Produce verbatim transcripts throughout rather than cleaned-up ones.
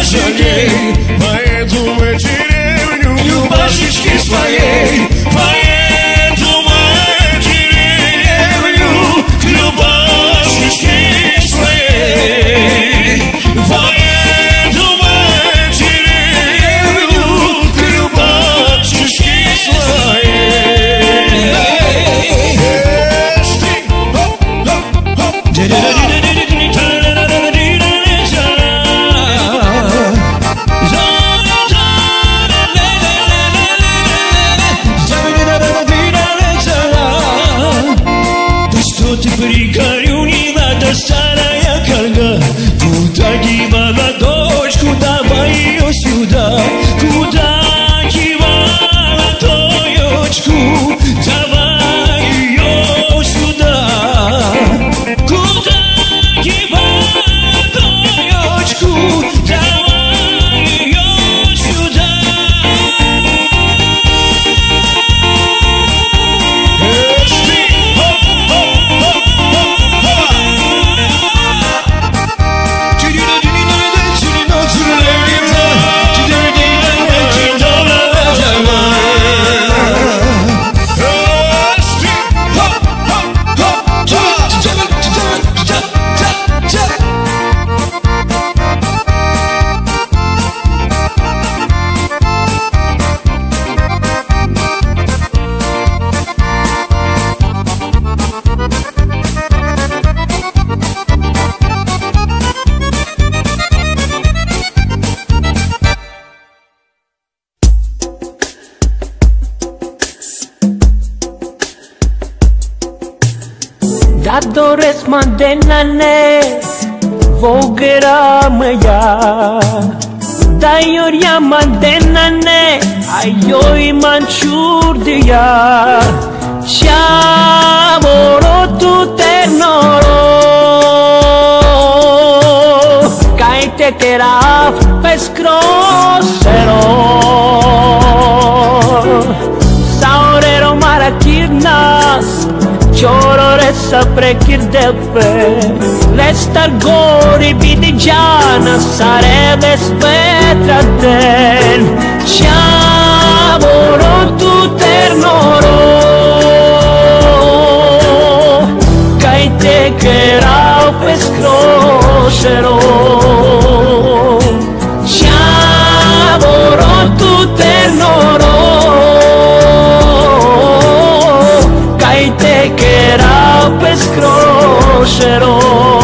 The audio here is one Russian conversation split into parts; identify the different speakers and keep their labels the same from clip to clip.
Speaker 1: лошадей. Поэтому мы деревню к Любашечке своей. Поэтому мы деревню к Любашечке своей. Поэтому мы деревню к Любашечке своей.
Speaker 2: Пригорю, не надо, старая корга. Куда девала дочку, давай ее сюда. Куда девала дочку, давай ее сюда. Куда девала дочку, давай ее сюда.
Speaker 3: Da doresc mandenane, vogera mea. Da ioria mandenane, aioi manciurdia. Ciamoro tu ternoro, kai te keraf pescrosero. Saurero marakirnas, Ciororessa prekirdepe, lestar gori bidigiana, sareve spetraten. Ciamoro tu ternoro, kai te kerau pescrosero. Ciamoro tu ternoro, te kerau pescrosero.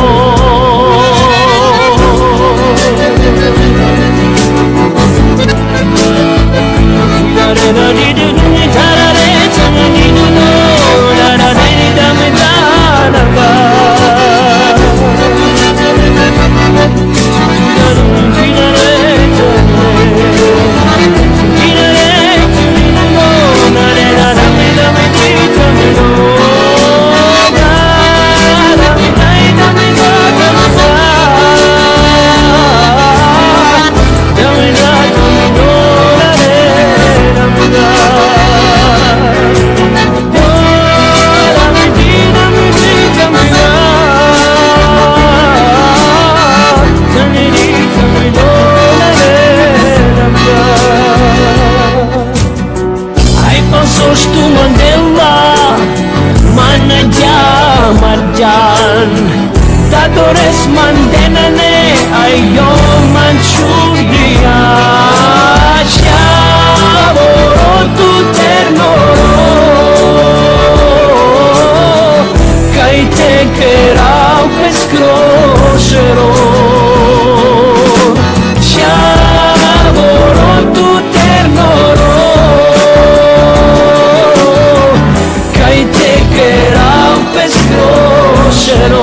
Speaker 3: Da doresc mandenane, aiyo manciurdia. Ciamoro tu ternoro, kai te kerau pescrosero. Ciamoro tu ternoro, kai te kerau pescrosero.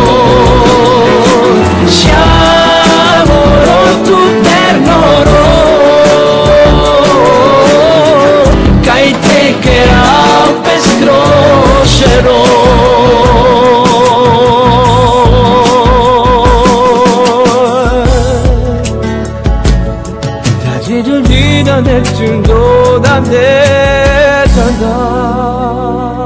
Speaker 3: Ciamoro tu ternoro, kai te kerau pescrosero. Da di di da da da da da.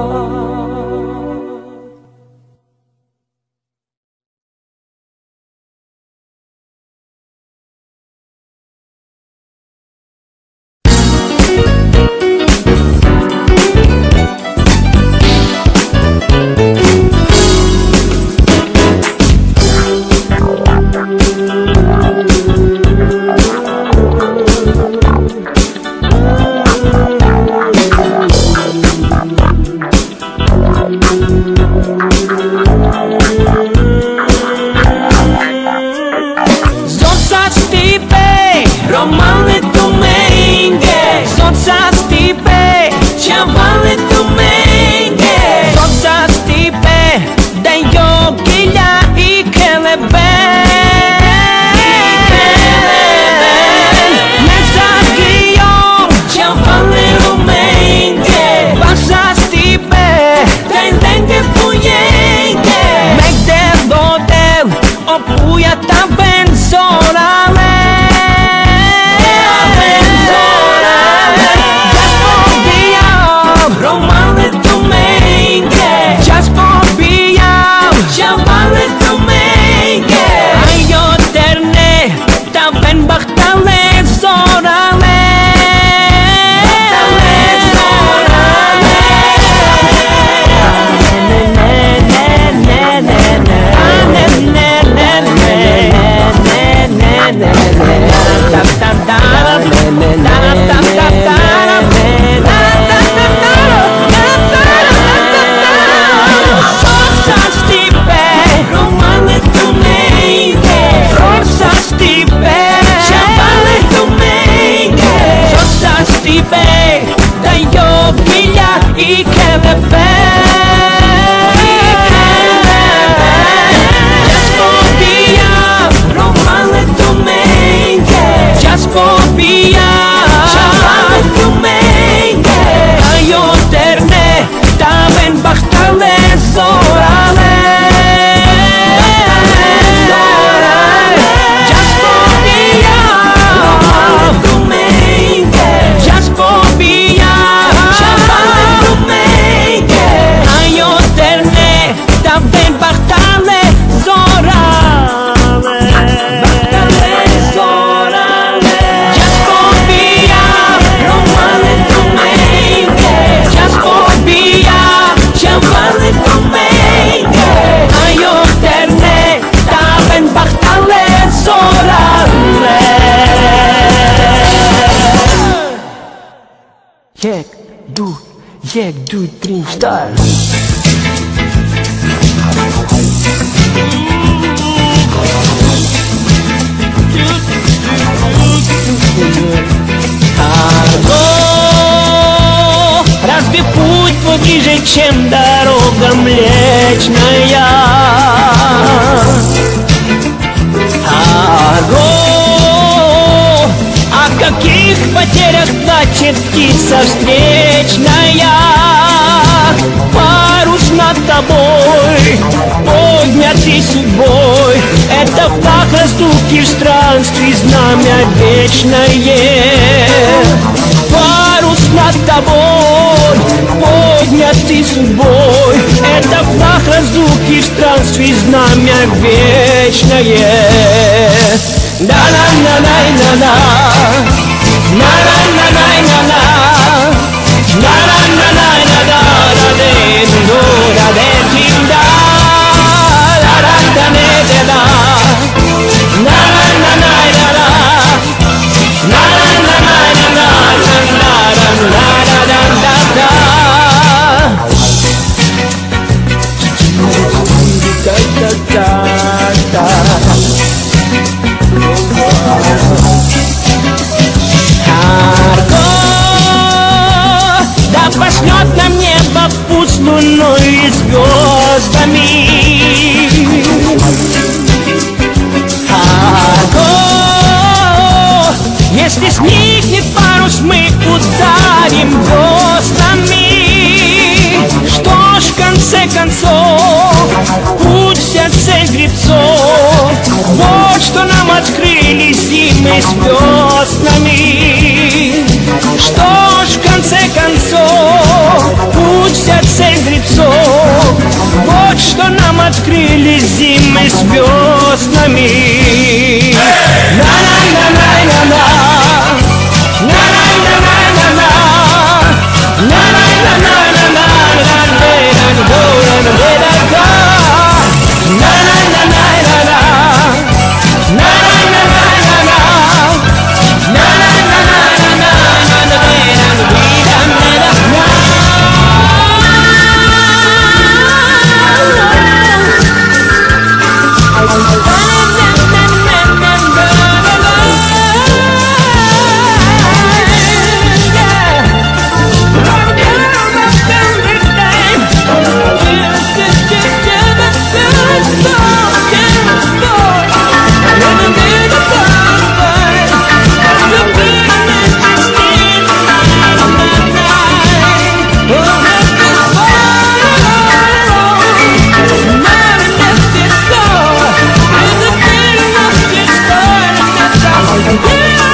Speaker 3: stipe, romane domenica, soța stipe, chavale domenica, soța stipe, de yogilia i kelebe. Opuja ta benzorale, benzorale. Just pobijam, romane domenica. Just pobijam, chavale domenica. Ay yo terne, ta ben bachtale zorale. I kelebe, i kelebe. Just pobijam, romane domenica. Just pobijam, chavale domenica. A yo terne, ta ben bachtale zorale. Just pobijam, romane domenica. Just pobijam, chavale domenica. A yo terne, ta ben bachtale zorale. Bachtale zorale. Just pobijam, romane domenica. Just pobijam, chavale domenica. A yo terne, ta ben bachtale zorale. Jek, du, jek, du, три, star. Арго, разве путь твой ближе, чем дорога млечная? Арго, о каких потерях плачет птица встречная? Парус над тобой, поднятый судьбой, это флаг разлуки в странстве, знамя вечное. Парус над тобой, поднятый судьбой, это флаг разлуки в странстве, знамя вечное. Да-на-на-на-на-на, на-на-на-на-на-на, на-на-на-на-на-на. Пошлет нам небо путь с луной и звездами. Ого, если сникнет парус, мы ударим веслами. Что ж, в конце концов, путь вся цель гребцов. Вот что нам открыли зимы с веснами. Что ж, в конце концов, путь вся цель гребцов. Вот что нам открыли зимы с веснами. На-на-на-на-на-на, на-на-на-на-на-на, на-на-на-на-на-на, na-na-na-na-na. Yeah.